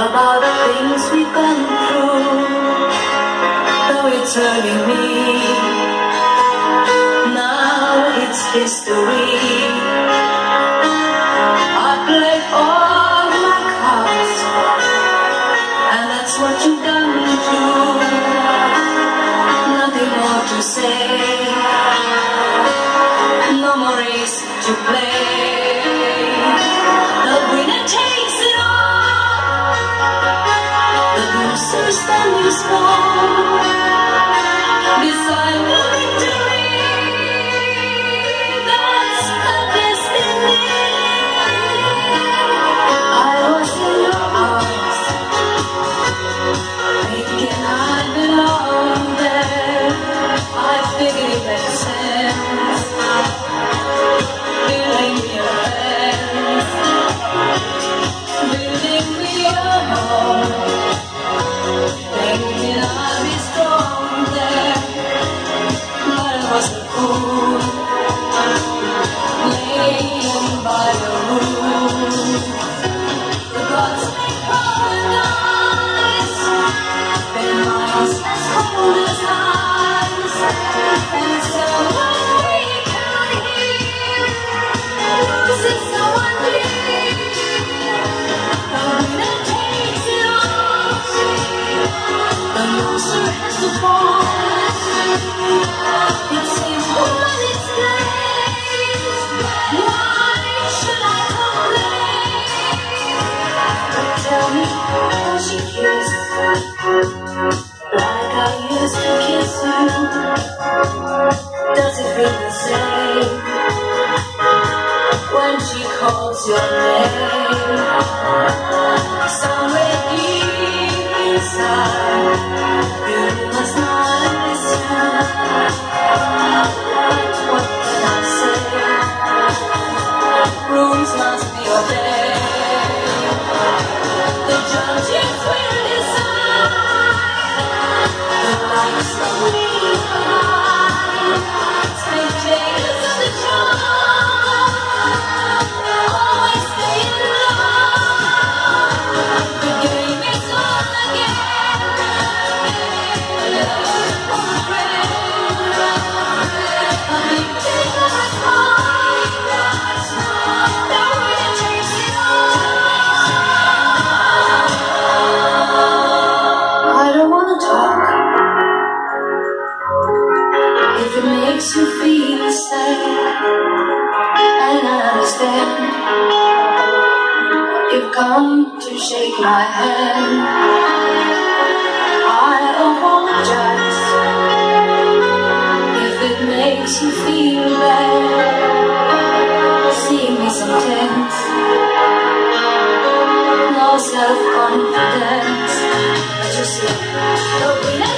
about the things we've gone through. Though it's hurting me, now it's history. I played all my cards, and that's what you've done too. Nothing more to say, no more race to play. The winner takes it all, the loser standing small beside the victory. That's the destiny. I was in your arms, thinking I belong there. I figured it made sense, building me a fence, building me a home, thinking I'd be strong there. But I was a fool, laying by the rules. The gods make paradise, their minds as cold as ice, and someone we can hear loses someone dear. The winner takes it all, the loser has to fall. It seems one is days, why should I complain? But tell me, does she kiss like I used to kiss you? Does it feel the same when she calls your name? Somewhere deep inside, you must not listen. What can I say? Rules must be obeyed. The judges will decide. The lights that we provide, spectators of the show, always stay in love. The game is on again. Love or friend, a big thing of a small, the winner takes it all. I don't wanna talk if it makes you feel the same, and I understand you've come to shake my hand. I apologize if it makes you feel bad, seeing me so tense, no self-confidence. But you see, the winner